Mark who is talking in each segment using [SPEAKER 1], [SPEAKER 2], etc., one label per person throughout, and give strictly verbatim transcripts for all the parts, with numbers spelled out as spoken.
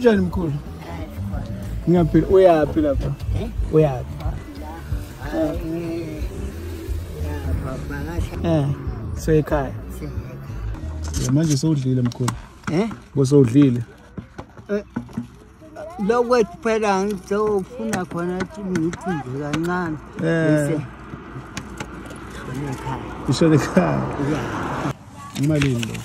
[SPEAKER 1] Kunjani mkhulu? Ngiyaphila uyaphi lapha? Uyaphi? Eh, sekhaya. Manje sewudlile mkhulu.
[SPEAKER 2] Eh?
[SPEAKER 1] Bosewudlile.
[SPEAKER 2] Eh. Lokwethu phela ngizofuna khona ukuthi ngithi nje kancane. Bese. Shone ekhaya.
[SPEAKER 1] Ishone ekhaya.
[SPEAKER 2] Yeah.
[SPEAKER 1] Imalini lo?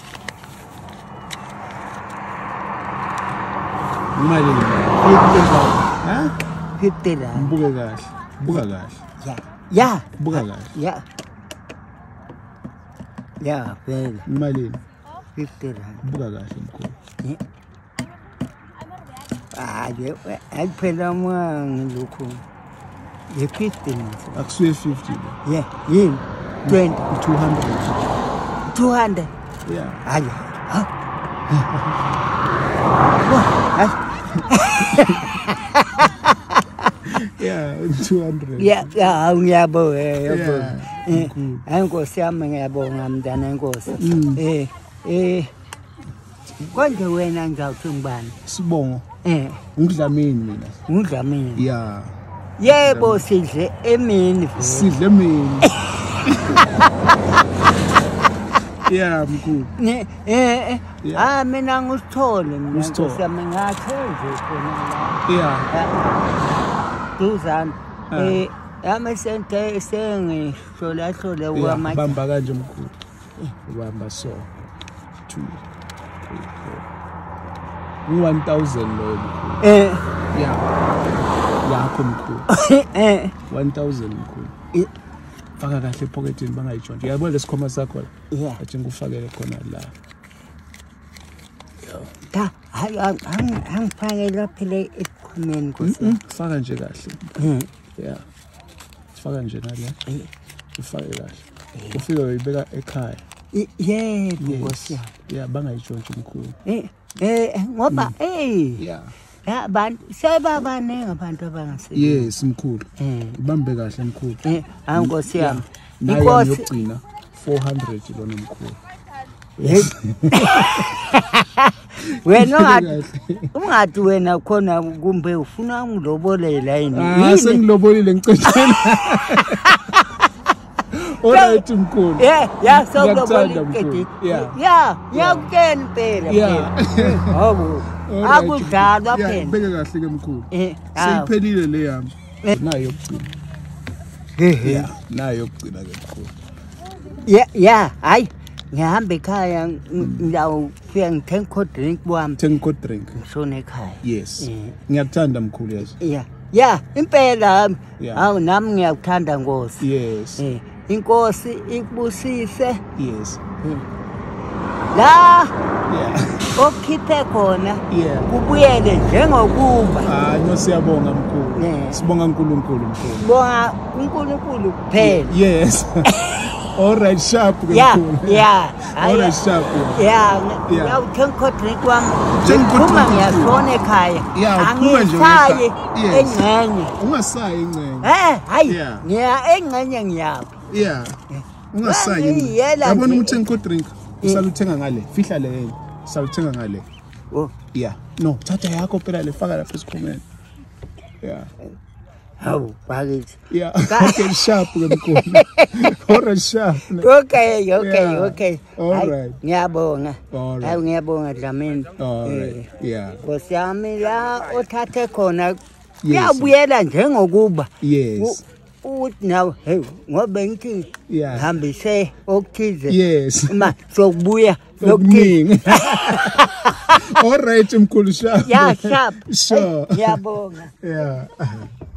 [SPEAKER 1] Imalini lo? Ha?
[SPEAKER 2] fifty rand.
[SPEAKER 1] Mbuke kahle. Buka kahle.
[SPEAKER 2] Yeah. Yeah.
[SPEAKER 1] Buka kahle.
[SPEAKER 2] Yeah. Yeah, phela.
[SPEAKER 1] Imalini?
[SPEAKER 2] fifty rand.
[SPEAKER 1] Buka kahle mkhulu.
[SPEAKER 2] Yeah. Ah, ye phela mangilokho. Ye fifty nje.
[SPEAKER 1] Akusuye fifty lo.
[SPEAKER 2] Yeah, yini? twenty,
[SPEAKER 1] two hundred.
[SPEAKER 2] two hundred.
[SPEAKER 1] Yeah.
[SPEAKER 2] Hayi. Ha?
[SPEAKER 1] Yeah, two hundred.
[SPEAKER 2] Yeah, yeah, ngiyabonga, ngiyabonga.
[SPEAKER 1] Eh,
[SPEAKER 2] hayi Nkosi yami ngiyabonga mntana Nkosi. Eh, eh. Konke wena ngizawuthi ngibani?
[SPEAKER 1] Sibongo.
[SPEAKER 2] Eh,
[SPEAKER 1] Ungidlamini mina.
[SPEAKER 2] ngidlamini.
[SPEAKER 1] Yeah.
[SPEAKER 2] Yebo sidle emini.
[SPEAKER 1] Sidle mina. Yeah, mkhulu.
[SPEAKER 2] Ne eh ah mina ngusithole mina Nkosi yami ngakhenze khona la.
[SPEAKER 1] Yeah.
[SPEAKER 2] Duzana. Eh, yami sente sengihlola hlola kwama.
[SPEAKER 1] Bamba kanje mkhulu. Ubamba so. two, three, four. one thousand lo mkhulu.
[SPEAKER 2] Eh.
[SPEAKER 1] Yeah. Yakho mkhulu.
[SPEAKER 2] Eh.
[SPEAKER 1] one thousand mkhulu. Faka kahle epocketini bangayitshontshe. Uyabona lesikhoma sakho la?
[SPEAKER 2] Yeah.
[SPEAKER 1] Athi ngikufakele khona la.
[SPEAKER 2] Da, hayi angifakela phela ekhumeni Nkosi.
[SPEAKER 1] Faka nje kahle.
[SPEAKER 2] Mhm.
[SPEAKER 1] Yeah. Faka nje nala. Ufake kahle. Ufike uyibeka ekhaya.
[SPEAKER 2] Yebo Nkosi yami.
[SPEAKER 1] Yeah, bangayitshontshe mkhulu.
[SPEAKER 2] Eh eh ngoba eh
[SPEAKER 1] Yeah.
[SPEAKER 2] ya abantu sebabaningi abantu abangasebenzi.
[SPEAKER 1] Yes mkhulu.
[SPEAKER 2] Eh.
[SPEAKER 1] Ibambe kahle mkhulu.
[SPEAKER 2] Eh, hayi Nkosi yami.
[SPEAKER 1] Naye
[SPEAKER 2] Inkosi
[SPEAKER 1] yokugcina four hundred lona mkhulu.
[SPEAKER 2] Yes. Wena ungathi ungathi wena khona kumbe ufuna ngilobolela yini?
[SPEAKER 1] Ah, sengilobolile ngicetshela. Alright mkhulu.
[SPEAKER 2] Yeah, yeah, so
[SPEAKER 1] Ngiyakuthanda,
[SPEAKER 2] lobolile.
[SPEAKER 1] mkhulu. Yeah.
[SPEAKER 2] Yeah, ngiyakutshela impela.
[SPEAKER 1] Yeah.
[SPEAKER 2] Hawu. Akudlalwa
[SPEAKER 1] Yeah,
[SPEAKER 2] phela.
[SPEAKER 1] beke kahle ke mkhulu.
[SPEAKER 2] Eh,
[SPEAKER 1] Seyiphelile le yami. Nayo yokugcina.
[SPEAKER 2] Eh,
[SPEAKER 1] Yeah, nayo yokugcina ke mkhulu.
[SPEAKER 2] yeah, yeah, hayi. Ngihamba ekhaya ngiyawufika ngithenga cold drink kwami.
[SPEAKER 1] Thenga cold drink.
[SPEAKER 2] Ngishone ekhaya.
[SPEAKER 1] Yes.
[SPEAKER 2] Eh.
[SPEAKER 1] Ngiyakuthanda mkhulu yazi.
[SPEAKER 2] Yeah. Yeah, impela.
[SPEAKER 1] Yeah.
[SPEAKER 2] Hawu nami ngiyakuthanda Nkosi.
[SPEAKER 1] Yes.
[SPEAKER 2] Eh, inkosi ikubusise.
[SPEAKER 1] Yes.
[SPEAKER 2] La
[SPEAKER 1] Yeah.
[SPEAKER 2] okhiphe khona
[SPEAKER 1] Yeah.
[SPEAKER 2] kubuyele njengokuba.
[SPEAKER 1] Ah, no siyabonga mkhulu.
[SPEAKER 2] Yeah.
[SPEAKER 1] Sibonga uNkulunkulu mkhulu.
[SPEAKER 2] Bonga uNkulunkulu kuphela.
[SPEAKER 1] Yes. All right, sharp ke
[SPEAKER 2] Yeah,
[SPEAKER 1] mkhulu.
[SPEAKER 2] yeah.
[SPEAKER 1] All right, sharp.
[SPEAKER 2] Yeah,
[SPEAKER 1] Yeah.
[SPEAKER 2] ngiyawuthenga cold drink kwami.
[SPEAKER 1] Thenga cold
[SPEAKER 2] Uma
[SPEAKER 1] drink.
[SPEAKER 2] ngiyashona ekhaya.
[SPEAKER 1] Yeah, uphuma nje
[SPEAKER 2] Angisayi
[SPEAKER 1] Yes.
[SPEAKER 2] engcenye.
[SPEAKER 1] Ungasayi ingcenye.
[SPEAKER 2] Eh, hayi.
[SPEAKER 1] Yeah.
[SPEAKER 2] Ngiya engcenye ngiyapha.
[SPEAKER 1] Yeah. Ungasayi.
[SPEAKER 2] Ngiyela
[SPEAKER 1] Yabona
[SPEAKER 2] nje.
[SPEAKER 1] ukuthi ngikho drink. Usaluthenga ngale. Fihla le yini. Saluthenga ngale.
[SPEAKER 2] Oh,
[SPEAKER 1] Yeah. No, thatha yakho phela le faka lapha esikhomeni. Yeah.
[SPEAKER 2] hawu, bakithi.
[SPEAKER 1] Yeah. Okay, sharp ke mkhulu. All right, sharp.
[SPEAKER 2] Okay, okay,
[SPEAKER 1] Yeah.
[SPEAKER 2] okay.
[SPEAKER 1] All
[SPEAKER 2] Hayi,
[SPEAKER 1] right.
[SPEAKER 2] ngiyabonga.
[SPEAKER 1] All
[SPEAKER 2] Hayi
[SPEAKER 1] right.
[SPEAKER 2] ngiyabonga Dlamini.
[SPEAKER 1] All right.
[SPEAKER 2] Eh,
[SPEAKER 1] Yeah.
[SPEAKER 2] Nkosi yami la othathe khona
[SPEAKER 1] Yes.
[SPEAKER 2] kuyabuyela njengokuba.
[SPEAKER 1] Yes.
[SPEAKER 2] Uthi nawe hey ngoba ngithi
[SPEAKER 1] Yeah.
[SPEAKER 2] hambise okuthize.
[SPEAKER 1] Yes.
[SPEAKER 2] Ma sokubuya
[SPEAKER 1] Okuningi. All right, mkhulu sharp.
[SPEAKER 2] Yeah, sharp.
[SPEAKER 1] Sure.
[SPEAKER 2] Ngiyabonga.
[SPEAKER 1] Yeah.